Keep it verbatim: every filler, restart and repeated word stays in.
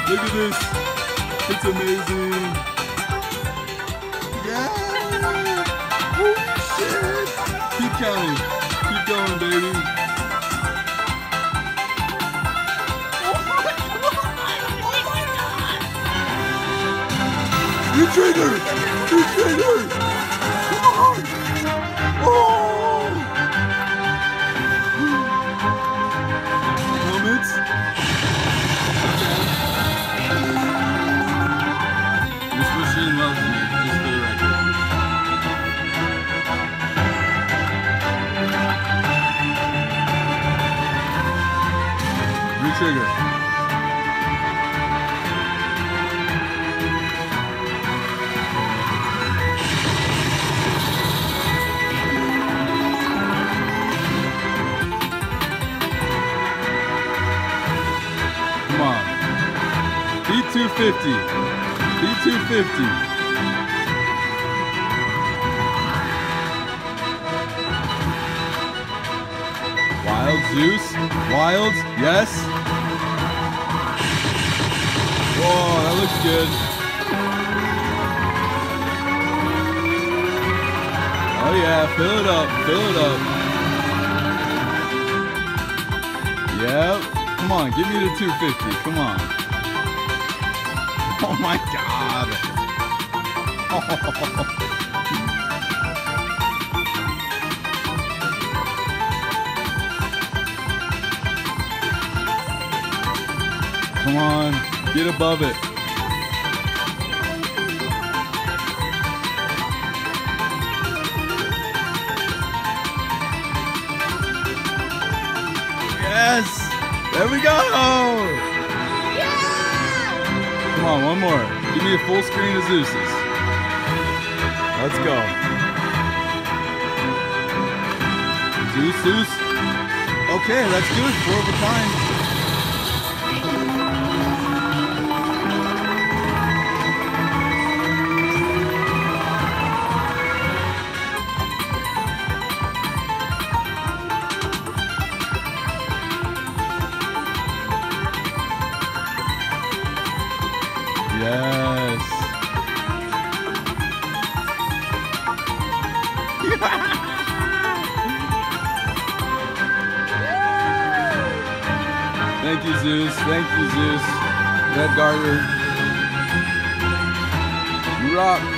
Look at this. It's amazing. Yeah. Holy shit. Keep counting. Keep going, baby. You trigger! You trigger! Come on! Oh! Helmets? This machine loves me, just for the record. Re-trigger. Come on. B two fifty. B two fifty. Wild Zeus. Wild. Yes. Whoa, that looks good. Oh yeah, fill it up. Fill it up. Yep. Come on, give me the two fifty. Come on. Oh my God. Oh. Come on, get above it. Yes! There we go! Yeah! Come on, one more. Give me a full screen of Zeus's. Let's go. Zeus, Zeus. Okay, that's good. Four of a kind. Yes. Thank you, Zeus. Thank you, Zeus. Red Garter. You rock.